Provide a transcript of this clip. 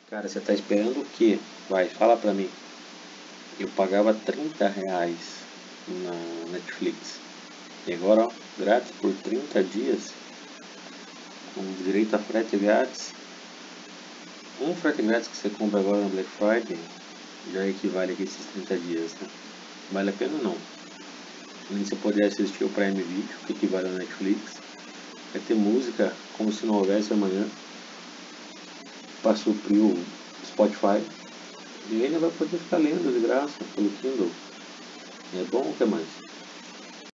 Cara, você tá esperando o quê? Vai, fala pra mim. Eu pagava R$ 30 na Netflix. E agora, ó, grátis por 30 dias, com direito a frete grátis. Um frete grátis que você compra agora no Black Friday já equivale a esses 30 dias, né? Vale a pena não. Nem você poder assistir o Prime Video, que equivale ao Netflix. Vai ter música como se não houvesse amanhã para suprir o Spotify. E ainda vai poder ficar lendo de graça pelo Kindle. É bom ou que mais?